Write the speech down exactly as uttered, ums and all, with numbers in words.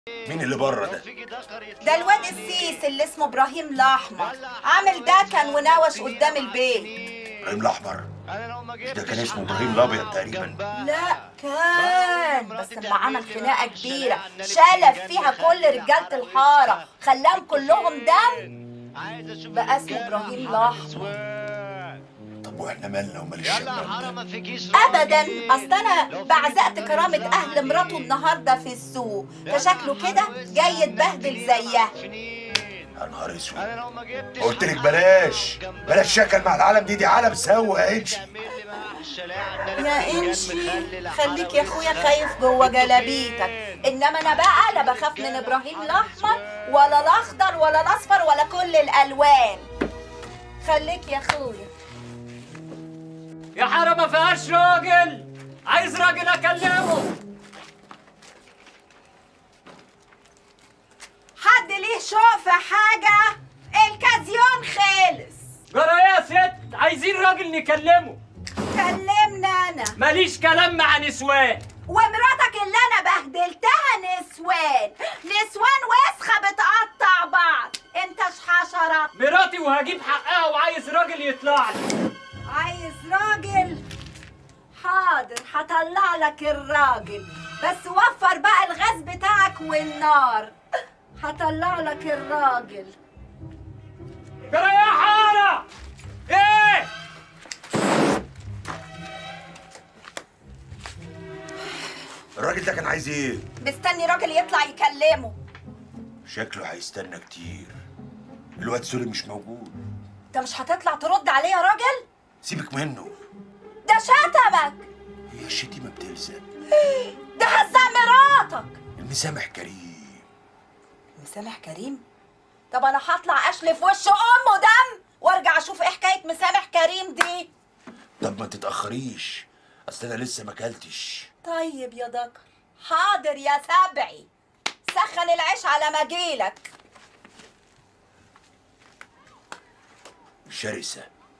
مين اللي بره ده؟ ده الواد السيس اللي اسمه ابراهيم الاحمر، عامل دكن وناوش قدام البيت. ابراهيم الاحمر؟ مش ده كان اسمه ابراهيم الابيض تقريبا؟ لا كان، بس لما عمل خناقه كبيره شلف فيها كل رجاله الحاره خلاهم كلهم دم، بقى اسمه ابراهيم الاحمر. طب واحنا مالنا ومال الشباب ده؟ ابدا، اصل انا بعزقت كرامه اهل مراته النهارده في السوق، فشكله كده جاي يتبهدل زيها. يا نهار اسود، قلت لك بلاش بلاش شكل مع العالم دي، دي عالم سوا يا انشي. يا انشي خليك يا اخويا خايف جوه جلابيتك، انما انا بقى لا بخاف من ابراهيم الاحمر ولا الاخضر ولا الاصفر ولا كل الالوان. خليك يا اخويا. يا حارة ما فيهاش راجل، عايز راجل اكلمه. حد ليه شوق في حاجه؟ الكازيون خلص. جرى يا ست، عايزين راجل نكلمه. كلمنا انا، ماليش كلام مع نسوان. ومراتك اللي انا بهدلتها نسوان، نسوان وسخه بتقطع بعض، انت شحشره. مراتي وهجيب حقها وعايز راجل يطلع لي. عايز راجل؟ حاضر هطلع لك الراجل، بس وفر بقى الغاز بتاعك والنار. هطلع لك الراجل. جرى يا حارة ايه؟ الراجل ده كان عايز ايه؟ مستني راجل يطلع يكلمه. شكله هيستنى كتير، الواد سوري مش موجود. انت مش هتطلع ترد عليه يا راجل؟ سيبك منه، ده شتمك. هي الشتيمه بتلزق. ده هزق مراتك. المسامح كريم. مسامح كريم؟ طب انا هطلع اشلف وش امه دم وارجع اشوف ايه حكايه مسامح كريم دي. طب ما تتاخريش، اصل انا لسه ما اكلتش. طيب يا دكر، حاضر يا سبعي، سخن العيش على ما اجيلك. شرسه.